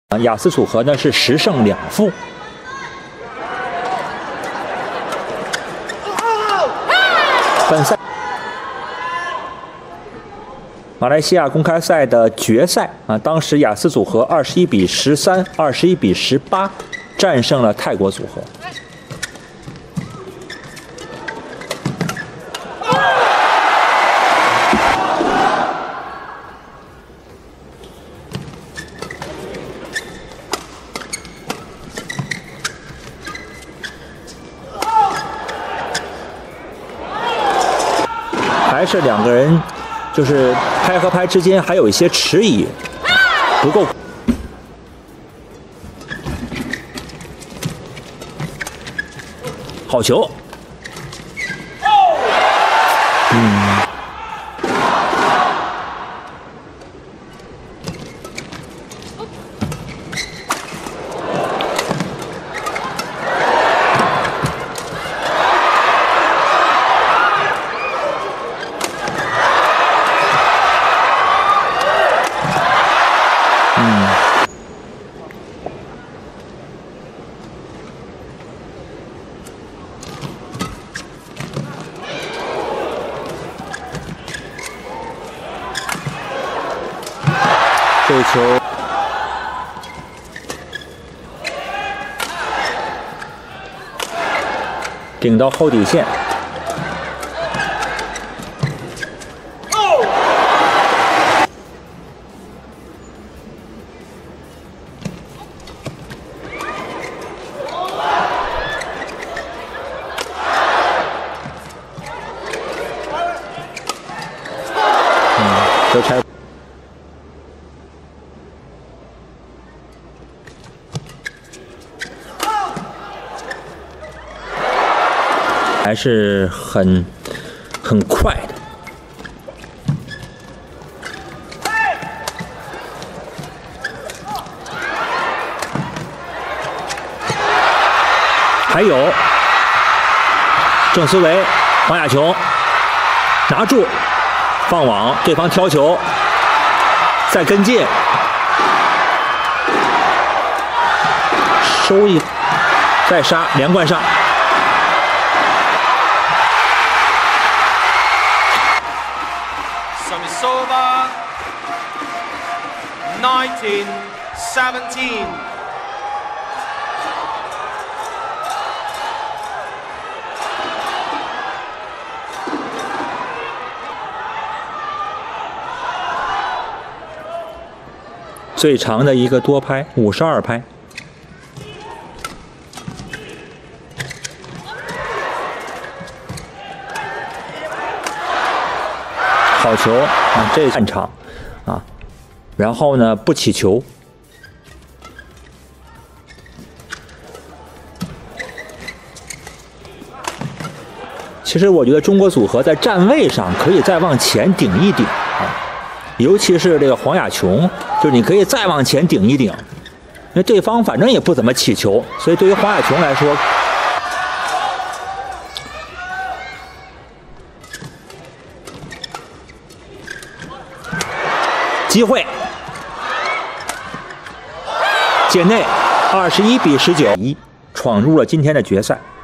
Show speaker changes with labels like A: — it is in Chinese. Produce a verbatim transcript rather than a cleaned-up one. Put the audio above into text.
A: 雅思组合呢是十胜两负。本赛马来西亚公开赛的决赛啊，当时雅思组合二十一比十三、二十一比十八战胜了泰国组合。 还是两个人，就是拍和拍之间还有一些迟疑，不够。好球！嗯。这个球顶到后底线，嗯，都拆。 还是很很快的，还有郑思维、黄雅琼拿住，放网，对方挑球，再跟进，收一，再杀，连贯上。
B: Over nineteen seventeen.
A: 最长的一个多拍，五十二拍。 好球啊！这半场啊，然后呢不起球，其实我觉得中国组合在站位上可以再往前顶一顶啊，尤其是这个黄雅琼，就是你可以再往前顶一顶，因为对方反正也不怎么起球，所以对于黄雅琼来说。 机会，界内，二十一比十九，一闯入了今天的决赛。